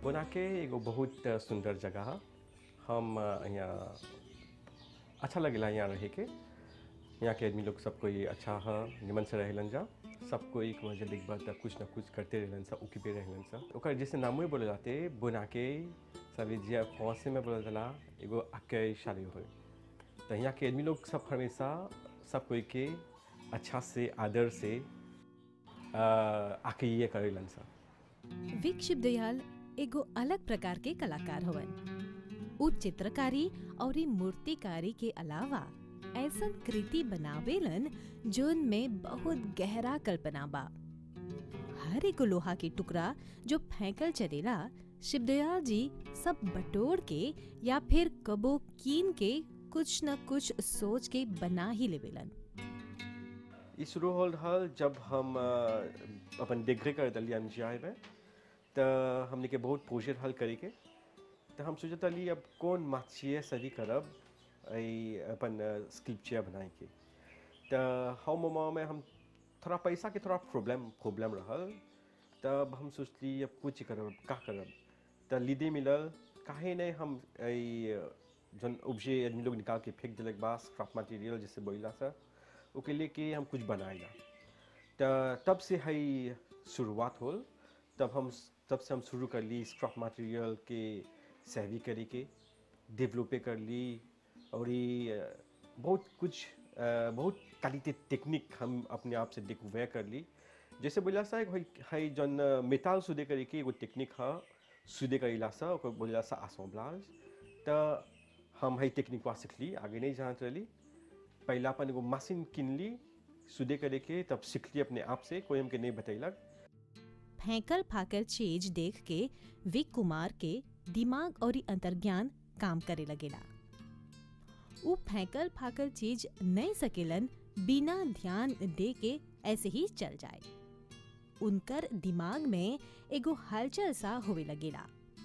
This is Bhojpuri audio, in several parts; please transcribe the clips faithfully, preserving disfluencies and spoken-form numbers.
बुनाके एगो बहुत सुंदर जगह है। हम यहाँ अच्छा लगेला यहाँ रहे के। यहाँ के आदमी लोग सब कोई अच्छा है, निमन से रहेलन जा। सब कोई एक वजह देखबा त कुछ ना कुछ करते रहलन सा, उकी पे रहलन सा। ओकर जैसे नामो ही बोले जाते बुनाके सवेजिया फ्रांस में बोला जाला एगो अकेय शाली हो। तो यहाँ के आदमी लोग सब हमेशा सब कोई के अच्छा से आदर से आके करेलन सा। विक शिवदयाल एगो अलग प्रकार के कलाकार हवन। उ चित्रकारी और मूर्तिकारी के अलावा ऐसन कृति बनावेलन जोन में बहुत गहरा कल्पना बा। हर एक लोहा के टुकड़ा जो फेंकल चलेला, शिवदयाल जी सब बटोर के या फिर कबो कीन के कुछ न कुछ सोच के बना ही लेवेलन। ई शुरू होल हल जब हम अ, अपन डिग्री कर दली एम जी आई में। तो हमने के बहुत प्रोजेक्ट हल करे के। तो हम सोचत हली अब कौन माचिए सदी करब आई अपन स्कल्पचर बनाए के। तो हम मोमा में हम थोड़ा पैसा के थोड़ा प्रॉब्लम प्रॉब्लम रहल। तब हम सोचली अब कुछ करब का करब। तो लीदे मिलल काहे नहीं हम आई जन उपजे आदमी लोग निकाल के फेंक दिलक बा स्क्रैप मटेरियल जैसे बोला सा ओके लेके हम कुछ बनाएगा। तो तब से है शुरुआत होल। तब हम तब से हम शुरू कर ली स्क्रैप मटेरियल के सेवी करे के डेवलपे कर ली। और ये बहुत कुछ बहुत क्वालिटी टेक्निक हम अपने आप से डिकवर कर ली। जैसे बोला सा है जन मेटाल सुदे करे के एगो टेक्निक है सुदे करेला सा ओकर बोला सा असेंबलाज। तो हम है टेक्निक वा सीख ली, आगे नहीं जानत रही। पहला अपन एगो मशीन किन ली सुदे करे के, तब सीख ली अपने आप से, कोई हमके नहीं बतैलक। फेंकल फाकल चीज देख के विक कुमार के दिमाग और अंतर्ज्ञान काम करे लगेला। उ फेंकल फाकल चीज नहीं सकेलन बिना ध्यान दे के ऐसे ही चल जाए। उनकर दिमाग में एगो हलचल सा होवे लगेला।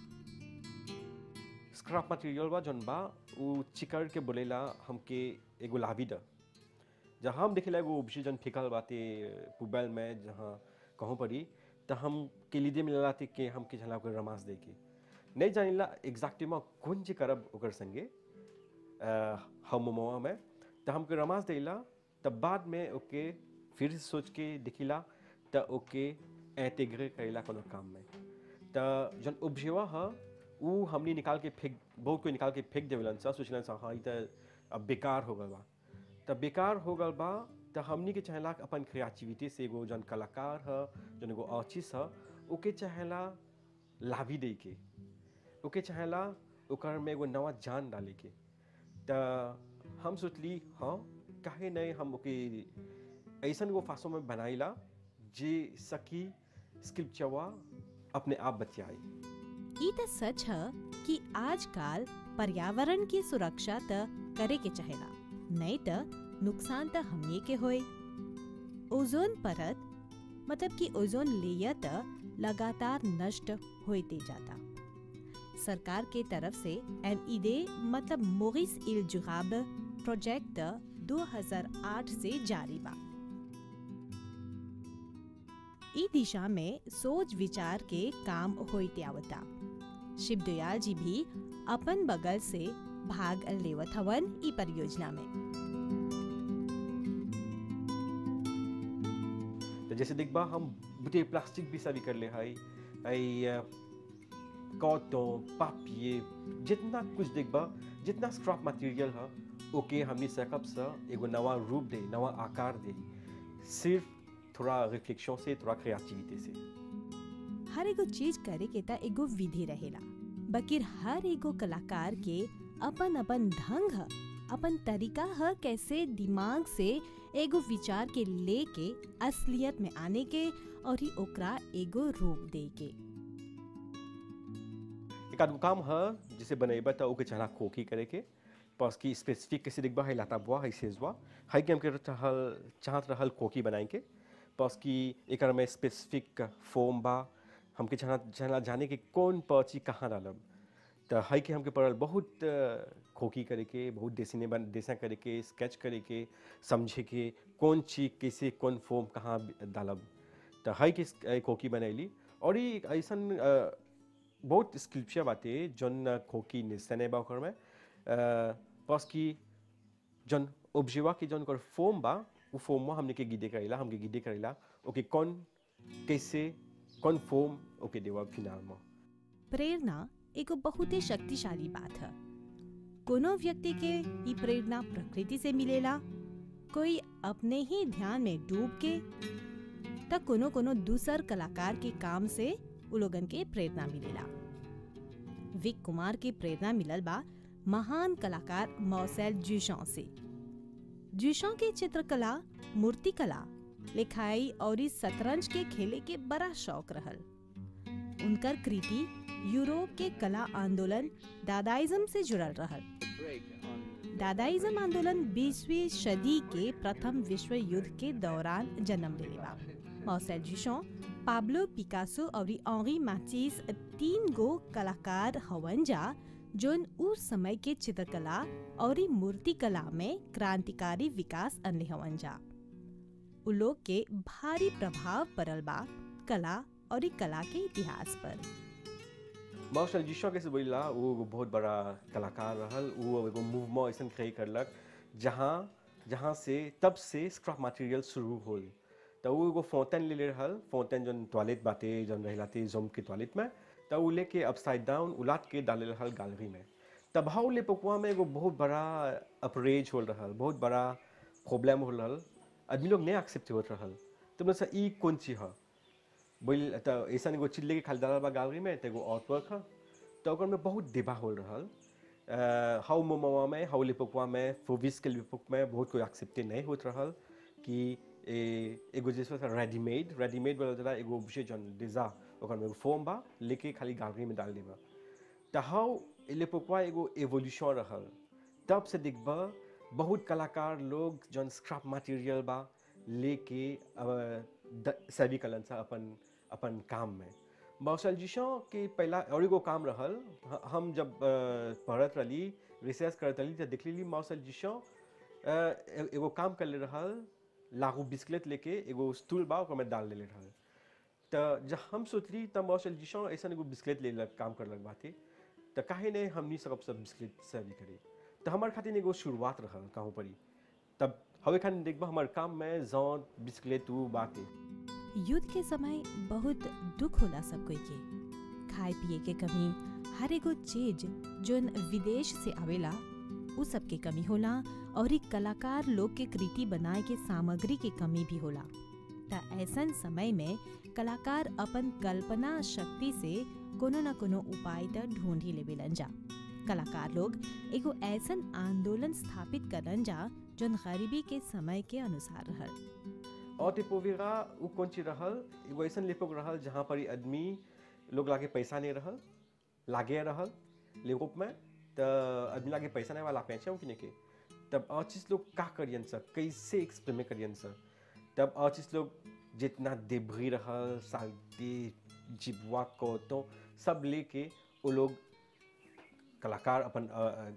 स्क्रैप मटेरियल बा जौन बा उ चिकर के बोलेला हमके एगो लाभी द। जहाँ हम देखेला एगो उपजी जन फेंकल बाते पुबल में जहाँ कहूँ पड़ी तो हम के लिए मिला थे कि हम के झला ओकर रमास दे के नहीं जानिला एग्जैक्टली में कौन जी करब ओकर संगे हम मोमा में। तो हमके रमास देला तब बाद में ओके फिर से सोच के देखिला तो ओके इंटीग्रेट करेला कोनो काम में। तो जन उपजेवा है वो हमने निकाल के फेंक बहुत कोई निकाल के फेंक देवलन सा सोचलन सा हाँ तो अब बेकार हो गल बा। तो बेकार हो गल बा तो हमनी के चाहेला अपन क्रिएटिविटी से एगो जन कलाकार है जन एगो आर्टिस्ट है ओके चाहेला लाभी दे के, ओके चाहेला ओकर में एगो नवा जान डाले के। तो हम सोचली हाँ काहे नहीं हम ओके ऐसा एगो फासों में बनाइला जे सकी स्कल्पचरवा अपने आप बचाई। ई त सच है कि आजकल पर्यावरण की सुरक्षा त करे के चाहेला, नहीं त नुकसान त हमनी के होए। ओजोन परत मतलब कि ओजोन लेयर त लगातार नष्ट होते जाता। सरकार के तरफ से एमईडे मतलब मोरिस इल जुराब प्रोजेक्ट दो हज़ार आठ से जारी बा। ई दिशा में सोच विचार के काम होते आवता। शिवदयाल जी भी अपन बगल से भाग लेवत हवन ई परियोजना में। तो जैसे देखबा हम बुटे प्लास्टिक भी सभी कर ले हाई आई कॉटन पापिये जितना कुछ देखबा जितना स्क्रैप मटेरियल है ओके हमने सकब सा एगो नवा रूप दे नवा आकार दे सिर्फ थोड़ा रिफ्लेक्शन से थोड़ा क्रिएटिविटी से। हर एगो चीज करे के ता एगो विधि रहेला, बकिर हर एगो कलाकार के अपन अपन ढंग है, अपन तरीका है कैसे दिमाग से एगो विचार के लेके असलियत में आने के और ही ओकरा एगो रूप दे के। एक आदमी काम है जिसे बनेबा तो ओके चला खोखी करे के पास की स्पेसिफिक कैसे देखबा है लाता बुआ है सेजवा है कि हमके रहल चाहत रहल खोखी बनाए के पास की एक में स्पेसिफिक फॉर्म बा हमके चाहना चाहना जाने के कौन पर्ची कहाँ डालब। तो है कि हमके पड़ल बहुत खोखी करे के बहुत देसी बन देसा करे के स्केच करे के समझे के कौन चीज कैसे कौन फॉर्म कहाँ डालब। तो है कि खोखी बनैली और ये ऐसा बहुत स्कल्पचर बाते जन खोकी निस्तने बा ओकर में पास की जन ऑब्जेक्ट की जन कर फॉर्म बा उ फॉर्म में हमने के गिदे करेला हमके गिदे करेला ओके कौन कैसे कौन फॉर्म ओके देवा फिनाल में। प्रेरणा एगो बहुत ही शक्तिशाली बात है। कोनो व्यक्ति के ई प्रेरणा प्रकृति से मिलेला, कोई अपने ही ध्यान में डूब के, तब कोनो कोनो दूसर कलाकार के काम से उ लोगन के प्रेरणा मिलेला। विक कुमार के प्रेरणा मिलल बा महान कलाकार मॉर्सेल ड्यूशॉं से। ड्यूशॉं के चित्रकला, मूर्तिकला, लिखाई और इस शतरंज के खेले के बड़ा शौक रहल। उनकर कृति यूरोप के कला आंदोलन दादाइज्म से जुड़ल रहल। दादाइज्म आंदोलन बीसवीं सदी के प्रथम विश्व युद्ध के दौरान जन्म लेले बा। मॉर्सेल ड्यूशॉं, पाब्लो पिकासो और ऑनरी मैटिस तीन गो कलाकार हवन जा जोन उस समय के चित्रकला और मूर्तिकला में क्रांतिकारी विकास अनले हवन जा। उ लोग के भारी प्रभाव पड़ल बा कला और कला के इतिहास पर। मॉर्सेल ड्यूशॉं के से बोला वो बहुत बड़ा कलाकार रहल। वो एगो मूवमेंट ऐसा क्रिएट करलक जहाँ जहाँ से तब से स्क्रैप मटेरियल शुरू होल। तो वो एगो फाउंटेन ले ले रहल, फाउंटेन जन टॉयलेट बाते जन रहलाते जोम के टॉयलेट में, तो वो लेके अपसाइड डाउन उलाट के डाले रहल गैलरी में। तब हाउ ले पकुआ में एगो बहुत बड़ा अपरेज हो रहल, बहुत बड़ा प्रॉब्लम हो रहल, आदमी लोग नहीं एक्सेप्ट होत रहल। तो मतलब ई कौन चीज है बोल, तो ऐसा एगो चीज लेके खाली डालल बा गैलरी में, तो एगो आर्ट वर्क है, तो ओकर में बहुत डिबा हो रहल। हाउ मोमोआ में हाउ ले पकुआ में फोविस के लिपुक में बहुत कोई एक्सेप्ट नहीं होत रहल कि एगो जैसे रेडीमेड रेडीमेड वाला जरा एगो विशेष जन डिजा ओकर में फॉर्म बा लेके खाली गैलरी में डाल देबा। तो हाउ ले पकुआ एगो एवोल्यूशन रहल। तब से देखबा बहुत कलाकार लोग जन स्क्रैप मटेरियल बा लेके सभी कलन सा अपन अपन काम में। मॉर्सेल ड्यूशॉं के पहला और एगो काम रहल। हम जब पढ़त रही रिसर्च करत रही तो देख ली मॉर्सेल ड्यूशॉं एगो काम कर ले रहल, लागू बिस्कुट लेके एगो स्टूल बा ओकर में डाल ले रहल। तो जब हम सोचली तब मॉर्सेल ड्यूशॉं ऐसा एगो बिस्कुट ले लग काम कर लग बाते, तो काहे नहीं हमनी सब सब बिस्कुट सर्व करी। तो हमार खातिर एगो शुरुआत रहल कहूँ पड़ी। तब हवे खान देखबा हमार काम में जौन बिस्कुट उ बाते। युद्ध के समय बहुत दुख होला सब कोई के, खाए पिए के कमी, हर एगो चीज जोन विदेश से आवेला उ सब के कमी होला और एक कलाकार लोग के कृति बनाए के सामग्री के कमी भी होला। ता ऐसन समय में कलाकार अपन कल्पना शक्ति से कोनो न कोनो उपाय त ढूंढ ही लेवेलन जा। कलाकार लोग एगो ऐसन आंदोलन स्थापित करन जा जोन गरीबी के समय के अनुसार रहल। और टिपोविरा उ कौन ची रहल, एगो ऐसा लेपोक रहल जहाँ पर आदमी लोग लागे पैसा नहीं रहल, लागे रहल लेपोक में, तो आदमी लागे पैसा नहीं वाला पैसा हो कि नहीं के। तब आर्टिस्ट लोग का करियन सर, कैसे एक्सपेरिमेंट करियन सर। तब आर्टिस्ट लोग जितना देबरी रहल साल्टी जिबवा को तो सब लेके वो लोग कलाकार अपन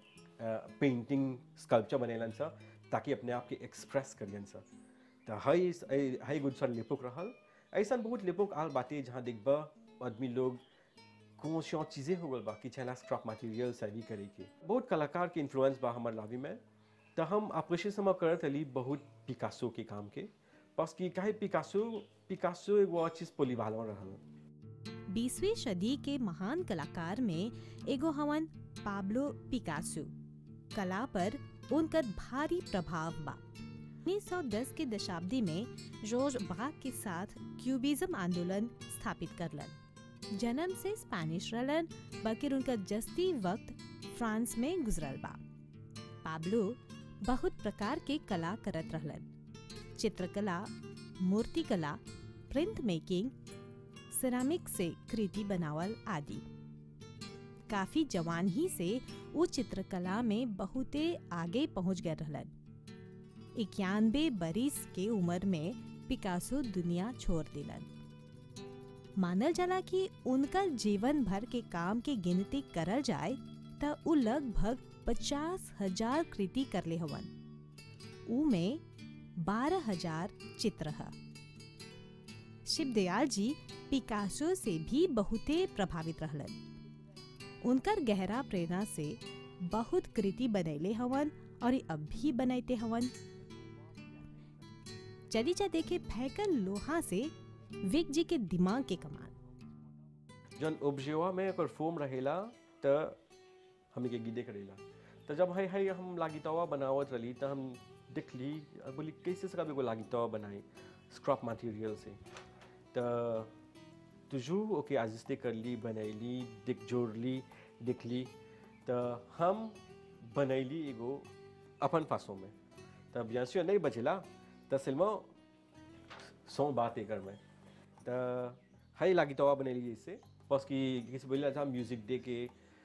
पेंटिंग स्कल्पचर बनेलन सर ताकि अपने आप के एक्सप्रेस करियन सर। तो हई हई गुड सर लेपोक रहल। ऐसा बहुत लेपोक आल बातें जहाँ देखबा आदमी लोग कौन सी चीज़ें हो गल बा कि चला स्क्रैप मटेरियल सर्वी करे के। बहुत कलाकार के इन्फ्लुएंस बा हमार लावी में। तो हम अप्रिशिएट समा करत हली बहुत पिकासो के काम के, पास कि काहे पिकासो पिकासो एगो चीज पोलीवाला रहल। बीसवीं सदी के महान कलाकार में एगो हवन पाब्लो पिकासो। कला पर उनकर भारी प्रभाव बा। उन्नीस सौ दस के दशाब्दी में जॉर्ज ब्राक के साथ क्यूबिज्म आंदोलन स्थापित करलन। जन्म से स्पेनिश रहलन, बल्कि उनका जस्ती वक्त फ्रांस में गुजरल बा। पाब्लो बहुत प्रकार के कला करत रहलन, चित्रकला, मूर्तिकला, प्रिंट मेकिंग, सिरामिक से कृति बनावल आदि। काफी जवान ही से वो चित्रकला में बहुते आगे पहुंच गए रहलन। इक्यानवे बरिस के उम्र में पिकासो दुनिया छोड़ दिलन। मानल जाला कि उनका जीवन भर के काम के गिनती करल जाए तो उ लगभग पचास हजार कृति करले हवन। उ में बारह हजार चित्र है। शिवदयाल जी पिकासो से भी बहुते प्रभावित रहलन। उनकर गहरा प्रेरणा से बहुत कृति बनैले हवन और ये अब भी बनैते हवन। चली जा देखे फैकल लोहा से विक जी के दिमाग के कमाल। जन उपजेवा में अगर फोम रहेला त हमी के गिदे करेला। तो जब है है हम लागितावा बनावत रही तो हम देख ली बोली कैसे सका एगो लागितावा बनाई स्क्रैप मटेरियल से। तो तुझू ओके आजिस्ते कर ली बनैली दिख जोड़ ली दिख ली तो हम बनैली एगो अपन फासों में। तब यहाँ नहीं बचेला तो सिल्मा सौ बात एकर में तो है लागितावा बनैली इससे बस कि किसी बोला था म्यूजिक दे के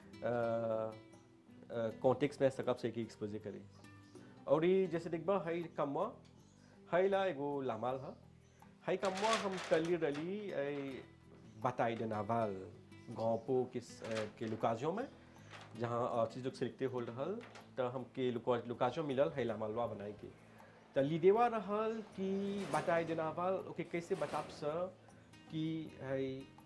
कॉन्टेक्स्ट में सकब से एक्सपोजे करे। और ये जैसे देखबा है कमवा है ला एगो लामाल है है कमवा हम कली रली बताई दे नावल गाँवपो किस के लुकाजों में जहाँ चीज़ लोग सिलते हो रहल तो हम के लुकाजों मिलल है लामालवा बनाए के। तो लीदेवा रहल कि बताई दे नावल ओके कैसे बताप स कि है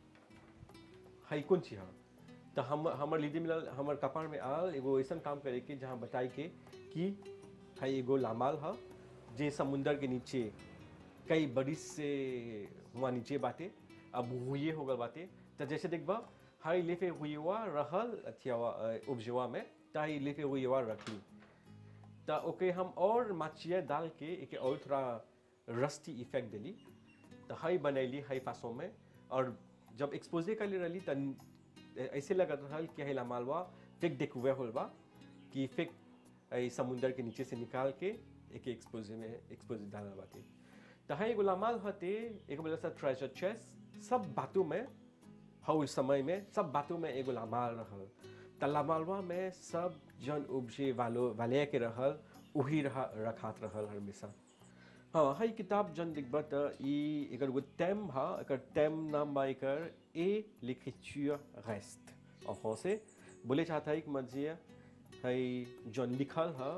है कौन चीज है। तो हम हमर लीदी मिलल हमर कपार में आल एगो ऐसा काम करे के जहाँ बताई के कि है एगो लामाल है जे समुंदर के नीचे कई बरिस से हुआ नीचे बाटे अब हुए हो गल बाटे। तो जैसे देखबा हाई लेफे हुआ रहल अथियावा उपजेवा में ताई लेफे हुआ रखली तो ओके हम और माचिया डाल के एक और थोड़ा रस्टी इफेक्ट दिली तो हाई बनैली हाई फासों में। और जब एक्सपोजे कर रही तो ऐसे लगत रहल कि है लामालवा फेक देखुए होल बा कि फेक समुंदर के नीचे से निकाल के एक एक्सपोजे में एक्सपोजे डालना बाटे। तो है एगो लामाल हते एगो बोला सा ट्रेजर चेस्ट सब बातों में हौ समय में सब बातों में एगो लामाल रहल। तो लामालवा में सब जन उपजे वालो वाले के रहल वही रहा रखात रहल हमेशा। हाँ है किताब जन दिखबा तो ई एकर एगो थीम हा एकर थीम नाम बा एकर ए l'écriture reste en français बोले चाहता है कि मजिया है जन लिखल हा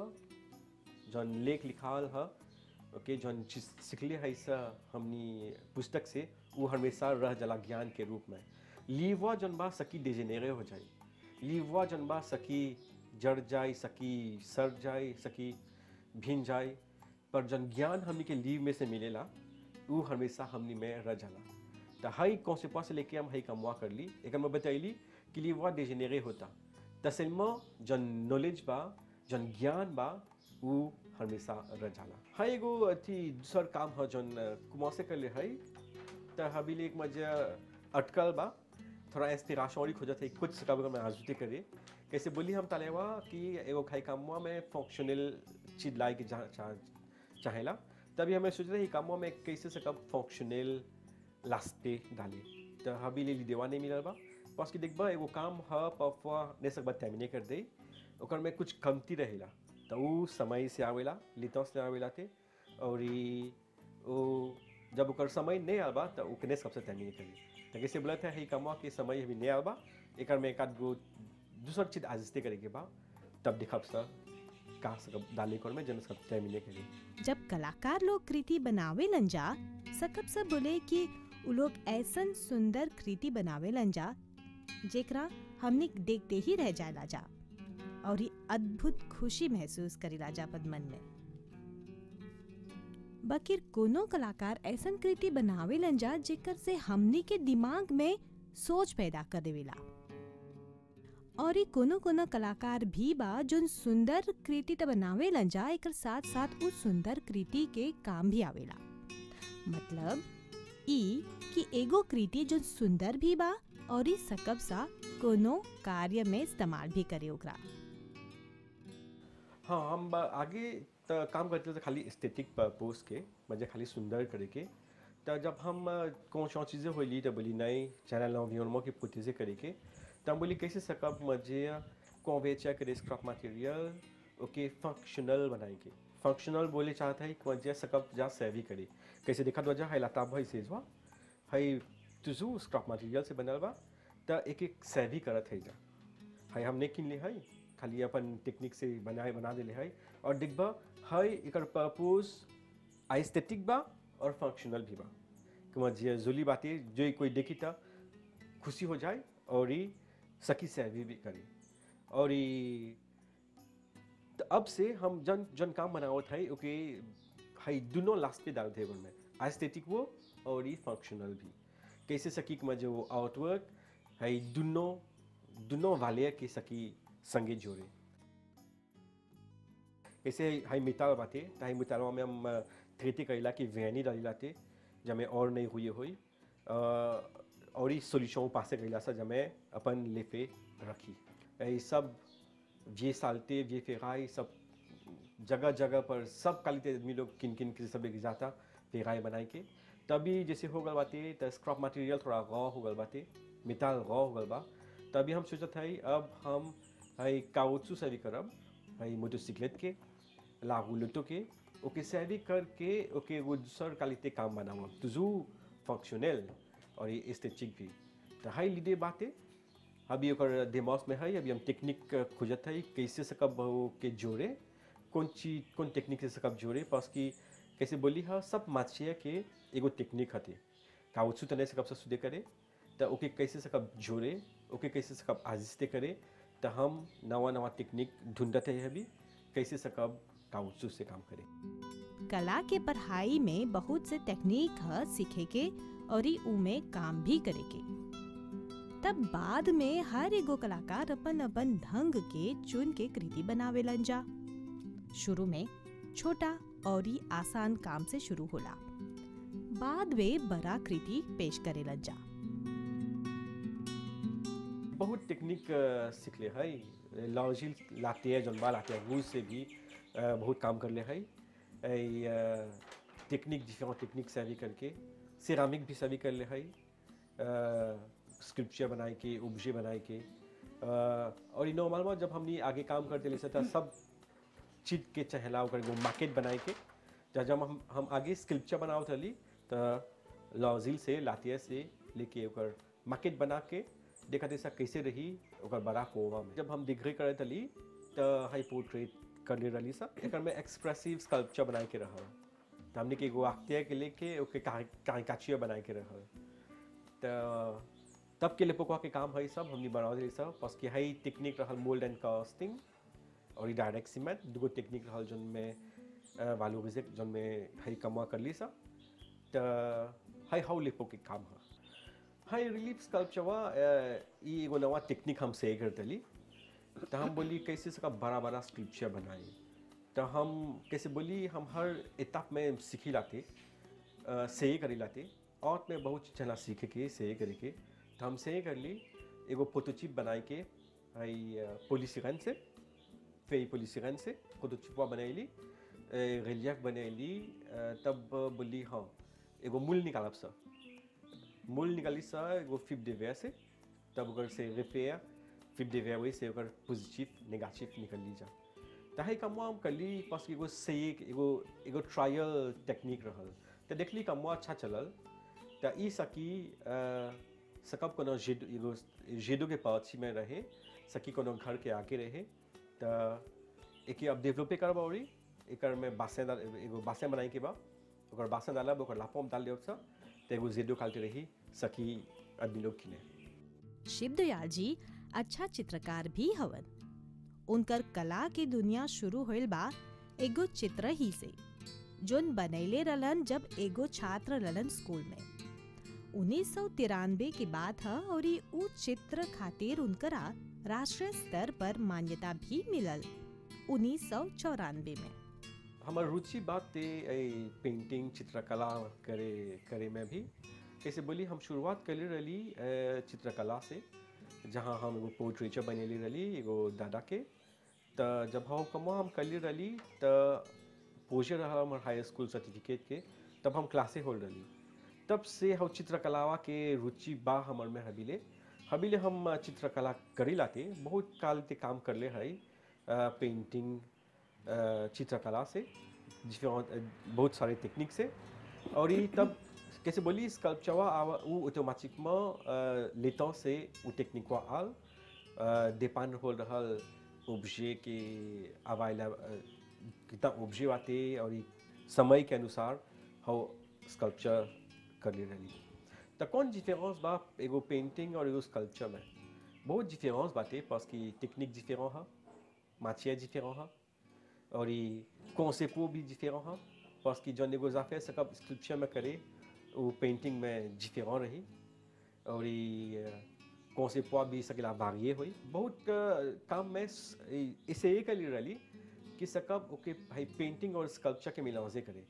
जन लेख लिखल हा ओके जन चीज सीखले है सा हमनी पुस्तक से वो हमेशा रह जला ज्ञान के रूप में। लीवा जन बा सकी डिजेनेरे हो जाए लीवा जन बा सकी जड़ जाए सकी सर जाए सकी भिन जाए पर जन ज्ञान हमनी के लीव में से मिलेला वो हमेशा हमनी में रह जाला। तो हाई कॉन्सेप्ट से लेके हम हाई कमवा कर ली एक मैं बतैली कि लीवा डिजेनेरे होता तसलमा जन नॉलेज बा जन ज्ञान बा वो हमेशा रह जाला। हाई एगो अथी दूसर काम है जन कुमार से कर ले है तो हबीले एक मजा अटकल बा थोड़ा इंस्पिरेशन खोजत है कुछ कब मैं आजुते करे कैसे बोली हम तलेवा कि एगो खाई कामवा में फंक्शनल चीज लाई के चाह चाहेला तभी हमें सोच रहे कामवा में कैसे से कब फंक्शनल लास्टे डाले। तो हबीले देवा नहीं मिलल बा बस कि देखबा एगो काम ह पफवा ने सकबा टर्मिनेट कर दे ओकर में कुछ कमती रहेला तो वो समय से आवेला लितों से आवेला थे और वो जब ओकर समय नहीं आबा तो ओकने सबसे टर्मिनेट करी। तो कैसे बोला था है कमवा के समय अभी नहीं आबा एक में एक आध गो दूसर चीज आजिस्ते करे के बा तब दिखब सा का सकब डाले कर में जन सब टर्मिनेट करी। जब कलाकार लोग कृति बनावे लन जा सकब सब बोले कि उ लोग ऐसन सुंदर कृति बनावे लन जा जेकरा हमने देखते ही रह जाएला जा और ये अद्भुत खुशी महसूस करेला जा पद मन में। बकिर कोनो कलाकार ऐसन कृति बनावे लन जा जेकर से हमनी के दिमाग में सोच पैदा कर देवेला और ये कोनो कोनो कलाकार भी बा जोन सुंदर कृति त बनावे लन जा एकर साथ साथ उस सुंदर कृति के काम भी आवेला। मतलब ई कि एगो कृति जो सुंदर भी बा और ई सकब सा कोनो कार्य में इस्तेमाल भी करे ओकरा। हाँ हम आगे तो काम करते थे खाली एस्थेटिक पर्पस के मजे खाली सुंदर करे के तो जब हम कौन सी चीज़ें होली तो बोली नई चैनल एनवायरनमेंट की प्रोटेजे करे के तो हम बोली कैसे सकब मजे कॉन्वेचा करे स्क्रैप मटेरियल ओके फंक्शनल बनाए के। फंक्शनल बोले चाहता है कि मजे सकब जा सेवी करे कैसे देखा वजह है लता भाई सेजवा है तुझू स्क्रैप मटेरियल से बनल बा तो एक एक सेवी करत है जा है हमने किन ले है खाली अपन टेक्निक से बनाए बना दिले है और दिखबा है एकर पर्पस एस्थेटिक बा और फंक्शनल भी बा कि मजे जुली बातें जो कोई देखी था खुशी हो जाए और सकी सर्वी भी करे। और ई तो अब से हम जन जन काम बनावत है ओके है दोनों लास्ट पे डाल देवन में एस्थेटिक वो और ई फंक्शनल भी कैसे सकी में जो आउटवर्क है दोनों दोनों वाले के सकी संगे जोड़े कैसे है मिताल बाते ताई मिताल में हम थ्रेटी करेला की वैनी डाली लाते जमे और नहीं हुई हुई और इस सोल्यूशन पासे करेला सा जमे अपन लेफे रखी ये सब ये सालते ये फेराई सब जगह जगह पर सब क्वालिटी आदमी लोग किन किन के सब एक जाता फेराई बनाए के तभी जैसे हो गल बाते तो स्क्रॉप मटेरियल थोड़ा रॉ हो गल बाते मिताल रॉ हो गल बा तभी हम सोचत है अब हम है काउचू से भी करब है मोटरसाइकिल के लागू लुटो के ओके सेवी करके ओके वो दूसर क्वालिटी काम बनाओ तुझू फंक्शनल और ये एस्थेटिक भी तो हाई लीडे बातें अभी ओकर दिमाग में है अभी हम टेक्निक खोजत है कैसे सकब के जोड़े कौन चीज कौन टेक्निक से सकब जोड़े पास की कैसे बोली है सब माछिया के एगो टेक्निक हते काउचू तने सकब से सुधे करे तो ओके कैसे सकब जोड़े ओके कैसे सकब आजिस्ते करे तो हम नवा नवा टेक्निक ढूंढते हैं अभी कैसे सकब काउचू से काम करे। कला के पढ़ाई में बहुत से टेक्निक है सीखे के और ई उमे काम भी करे के तब बाद में हर एगो कलाकार अपन अपन ढंग के चुन के कृति बनावेलन जा। शुरू में छोटा और ही आसान काम से शुरू होला बाद में बड़ा कृति पेश करेलन जा। बहुत टेक्निक सीख ले है लॉजिल लाते हैं जनबा लाते हैं वो से भी बहुत काम कर ले है टेक्निक डिफरेंट टेक्निक से भी करके सिरामिक भी सभी कर ले है स्क्रिप्चर बनाए के ऑब्जे बनाए के और इन नॉर्मल जब हमने आगे काम करते ले सकता सब चीज के चहलाव कर वो मार्केट बनाए के जब जब हम हम आगे स्क्रिप्चर बनाओ थली तो लॉजिल से लातिया से लेके ओकर मार्केट बना के देखा जैसा कैसे रही ओकर बड़ा कोवा में जब हम डिग्री करे थली तो हाई पोर्ट्रेट कर ले रही सब एक में एक्सप्रेसिव स्कल्पचर बनाए के रहा तो हमने के एगो आख्तिया के लेके ओके काचिया बनाए के रहा तो तब के लिए पोकवा के काम है सब हमने बना दिए सब बस कि हाई टेक्निक रहल मोल्ड एंड कास्टिंग और ये डायरेक्ट सीमेंट दुगो टेक्निक रहल जोन में वालू रिजेक्ट जोन में हाई कमा कर ली सब तो हाई हाउ लिपो के काम है हाई रिलीफ स्कल्पचर वा ये एगो नवा टेक्निक हम से कर दली तो हम बोली कैसे सका बड़ा बड़ा स्कल्पचर बनाए तो हम कैसे बोली हम हर एताप में सीखी लाते से करी लाते और में बहुत चीज़ सीखे के से करे के तो हम से कर ली एगो प्रोटोटाइप बनाए के हाई पॉलीसिरन से फिर पॉलीसिरन से प्रोटोटाइपवा बनाई ली रिलिएफ बनाई ली तब बोली हाँ एगो मूल निकालब सा मूल निकाली सा एगो फिफ्थ डिवेयर से तब अगर से रिपेयर फिफ्थ डिवेयर वही से अगर पॉजिटिव नेगेटिव निकल ली जा तो हाई कमवा हम कर ली पास एगो से एगो एगो ट्रायल टेक्निक रहल तो देख ली कमवा अच्छा चलल तो ई सकी सकब कोनो जेडो एगो जेडो के पाछी में रहे सकी कोनो घर के आगे रहे तो एक अब डेवलपे करब और एक में बासें डाल एगो बासें बनाई के बा ओकर बासें डालब ओकर लापोम डाल देब सा तो एगो जेडो कालते रही सकी आदमी लोग किने। शिवदयाल जी अच्छा चित्रकार भी हवन उनकर कला की दुनिया शुरू होइल बा एगो चित्र ही से जोन बनैले रहलन जब एगो छात्र रहलन स्कूल में उन्नीस सौ तिरानवे की बात है और ये उ चित्र खातिर उनकरा राष्ट्रीय स्तर पर मान्यता भी मिलल उन्नीस सौ चौरानवे में। हमार रुचि बात ते पेंटिंग चित्रकला करे करे में भी कैसे बोली हम शुरुआत कर रही चित्रकला से जहाँ हम एगो पोर्ट्रेचर बनेली रही एगो दादा के तो जब हम कमो हम कर रही तो पोजे रहा हमारे हाई स्कूल सर्टिफिकेट के तब हम क्लासे हो रही तब से हम चित्रकलावा के रुचि बा हमार में हबीले हबीले हम चित्रकला करी लाते बहुत काल ते काम कर ले है पेंटिंग चित्रकला से बहुत सारे टेक्निक से और ये तब कैसे बोली स्कल्पचरवा वो ऑटोमेटिक में लेता से वो टेक्निक वा आल डिपेंड हो रहा ऑब्जे के अवाइला कितना ऑब्जे आते और समय के अनुसार हम स्कल्पचर कर ले रही तो कौन डिफरेंस बा एगो पेंटिंग और एगो स्कल्पचर में बहुत डिफरेंस बातें parce que टेक्निक डिफरेंट है, matière différent है और ये concept भी différent है parce que जन एगो जाफे सकब sculpture में करे वो पेंटिंग में डिफरेंट रही और ये concept भी सकला varié हुई बहुत अ, काम में इसे एक कली रही कि सकब ओके भाई पेंटिंग और स्कल्पचर के मिलावजे करे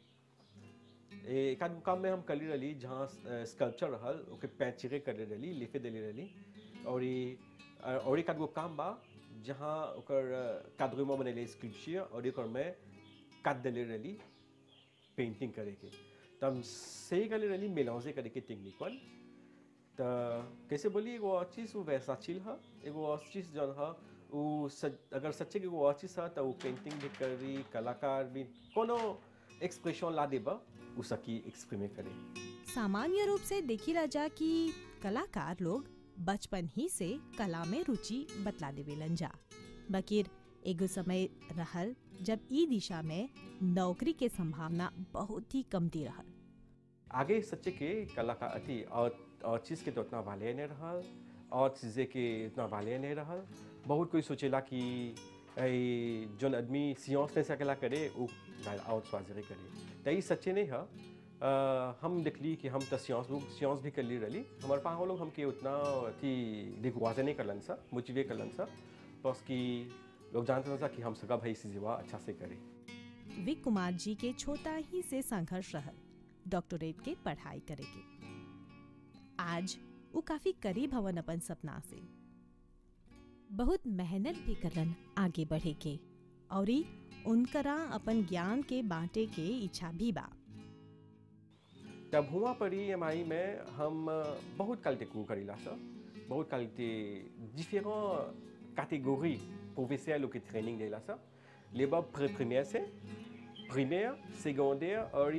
एक आध काम में हम कली रही जहाँ स्कल्पचर रहल ओके पैचिरे कर रही लिफे देली रही और ये और एक आध गो काम बा जहाँ ओकर कादरे में बनेले स्कल्पचर और एक और में काट देले रही पेंटिंग करे के तब सही कली रही मिलावजे करे के टेक्निक वन तो कैसे बोली एगो और चीज़ वो वैसा चिल है एगो और चीज़ जौन है वो सच, अगर सच्चे के वो और चीज़ है तो वो पेंटिंग भी करी कलाकार भी कोनो एक्सप्रेशन ला देबा वो सकी एक्सप्रेमे करे। सामान्य रूप से देखी राजा कि कलाकार लोग बचपन ही से कला में रुचि बतला देवेलन जा बकीर एगो समय रहल जब ई दिशा में नौकरी के संभावना बहुत ही कमती रहल। आगे सच्चे के कलाकार अति और और चीज़ के तो उतना वाले नहीं रहल और चीज़ें के इतना वाले नहीं रहल बहुत कोई सोचेला कि जोन आदमी सियांस ने सकला करे वो आउट स्वाजरे करे तो ये सच्चे नहीं है। हम देखली कि हम तो सियांस सियांस भी कर ली रही हमारे पास लोग हमके उतना अथी दिखवाजे नहीं करलन सा मोटिवेट करलन सा बस कि लोग जानते था कि हम सका भाई सीजेवा अच्छा से करे। विक कुमार जी के छोटा ही से संघर्ष रहल डॉक्टरेट के पढ़ाई करे के आज वो काफी करीब हवन अपन सपना से बहुत मेहनत भी करन आगे बढ़े के और उनकरा अपन ज्ञान के बांटे के इच्छा भी बा। तब हुआ पड़ी एम आई में हम बहुत क्वालिटी को करीला सा बहुत क्वालिटी डिफरेंट कैटेगरी प्रोफेसियल की ट्रेनिंग देला सा लेबा प्रीमियर से प्रीमियर सेकेंडर और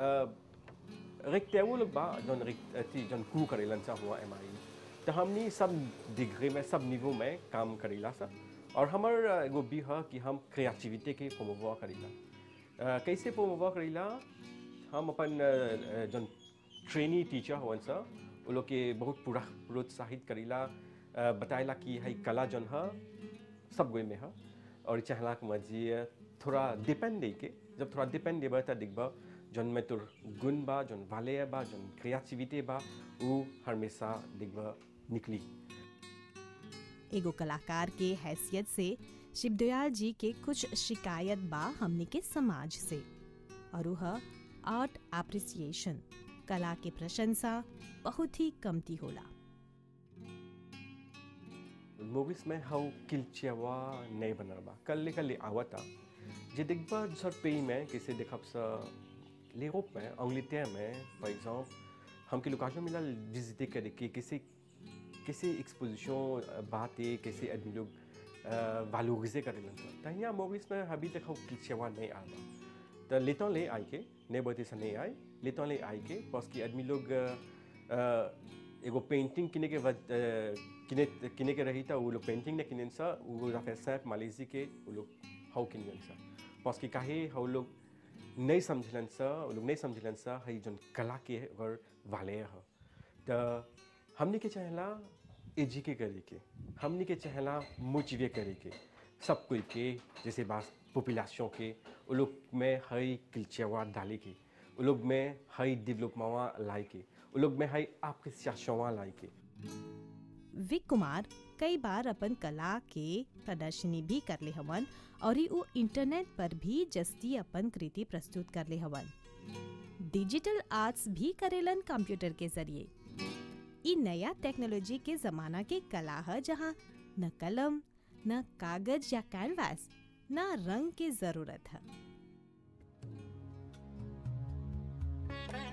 रेक्टेबल लोग बा जन अति जन कू करेलन सा हुआ एम आई तो हमने सब डिग्री में सब निवो में काम करेला सा और हमार एगो भी है कि हम क्रिएटिविटी के प्रोमोवा करेला कैसे प्रोमोवा करेला हम अपन जन ट्रेनी टीचर होवन सा वो लोग के बहुत पूरा प्रोत्साहित करेला बताएला कि है कला जन है सब गोई में है और चाहला कि मजी थोड़ा डिपेंड दे के जब थोड़ा डिपेंड देबा त दिखबा जन में तोर गुण बा जन वाले बा जन क्रिएटिविटी बा वो हमेशा दिखबा निकली। एगो कलाकार के हैसियत से शिवदयाल जी के कुछ शिकायत बा हमने के समाज से और वह आर्ट एप्रिसिएशन कला के प्रशंसा बहुत ही कमती होला। मूवीज में हाउ किलचियावा नहीं बनल बा कल कल आवता जे देखबा सर पे में कैसे देखब सा यूरोप में अंग्लेterre में par exemple हमके लोकाजो मिला विजिट करे कि कैसे कैसे एक्सपोजिशन बातें कैसे आदमी लोग वैल्यूरिजे करेलन तो यहाँ मूवीज में अभी तक हाउ किलचियावा नहीं आवा तो लेता ले आई के नहीं बोलते से नहीं आए लेता ले आई के बस कि आदमी लोग एगो पेंटिंग किने के किने किने के रही था वो लोग पेंटिंग ने किने सा वो जाफे सैप मलेशिया के वो लोग हाउ किने सा बस कि काहे हाउ लोग नहीं समझलन सा वो लोग नहीं समझलन सा है जन कला के अगर वाले है तो हमने के चाहला एजुकेट करे के हमने के चाहला मोटिवेट करे के सब कोई के जैसे बात पॉपुलेशन के वो लोग में हई कल्चर डाले के वो लोग में हई डेवलपमेंट लाई के वो लोग में हई एप्रिसिएशन लाई के। विक कुमार कई बार अपन कला के प्रदर्शनी भी कर ले हवन और वो इंटरनेट पर भी जस्ती अपन कृति प्रस्तुत कर ले हवन। डिजिटल आर्ट्स भी करेलन कंप्यूटर के जरिए। ई नया टेक्नोलॉजी के जमाना के कला है जहाँ न कलम न कागज या कैनवास न रंग की जरूरत है।